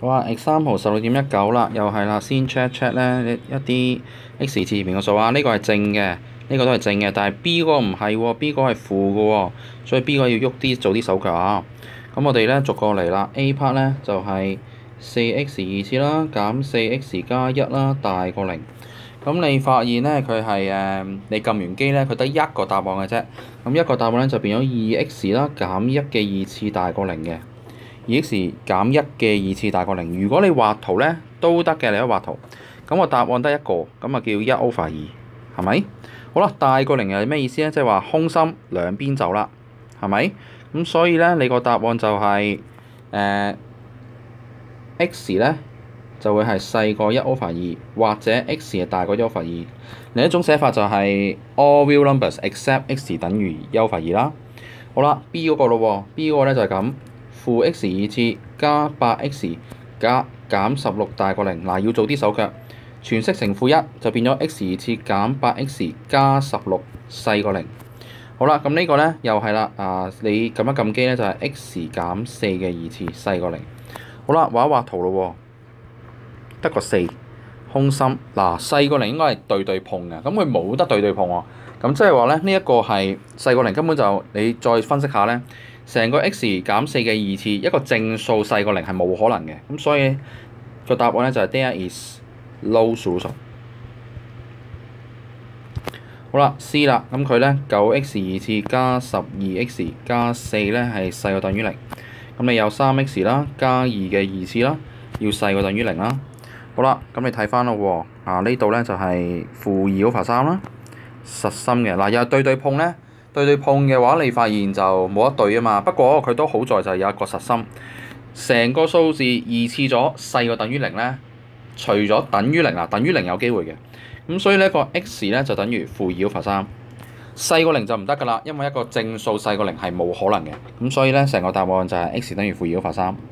好啊，example 16.19啦，又係啦，先 check 咧一啲 x 字面嘅數啊，呢個係正嘅，呢個都係正嘅，但係 B 嗰個唔係喎，B 嗰個係負嘅喎，所以 B 嗰個要喐啲做啲手腳啊。咁我哋咧逐個嚟啦 ，A part 咧就係 4x 二次啦，減 4x 加1啦，大過0。咁你發現咧佢係你撳完機咧，佢得一個答案嘅啫。咁一個答案咧就變咗 2x 啦，減1嘅二次大過0嘅。2x 減1嘅二次大過0。如果你畫圖咧都得嘅，你可以畫圖。咁個答案得一個，咁啊叫1/2，係咪？好啦，大過0係咩意思咧？即係話空心兩邊走啦，係咪？咁所以咧，你個答案就係x 咧就會係細過1/2，或者 x 係大過1/2。另一種寫法就係 all real numbers except x 等於1/2啦。好啦 ，B 嗰個咯喎 ，B 嗰個咧就係咁。負 x 二次加8x 加減16大過0，嗱要做啲手腳，全式乘負1就變咗 x 二次減8x 加16細過0。好啦，咁呢個咧又係啦，你撳一撳機咧就係 x 減4嘅二次細過0。好啦，畫一畫圖咯喎，得個4，空心嗱細過0應該係對碰嘅，咁佢冇得對碰喎，咁即係話咧呢一個係細過0，根本就你再分析下咧。成個 x 減4嘅二次，一個正數細過0係冇可能嘅，咁所以個答案咧就係 there is no solution。好啦 ，C 啦，咁佢咧 9x 二次加12x 加4咧係細過等於0，咁你有3x 啦加2嘅二次啦，要細過等於0啦。好啦，咁你睇翻咯喎，呢度咧就係-2/3啦，實心嘅嗱，又係對碰咧。對碰嘅話，你發現就冇得對啊嘛。不過佢都好在就有一個實心，成個數字二次咗細過等於0咧，除咗等於0啦，等於0有機會嘅。咁所以呢個 x 咧就等於-2/3，細過0就唔得㗎啦，因為一個正數細過0係冇可能嘅。咁所以咧成個答案就係 x 等於-2/3。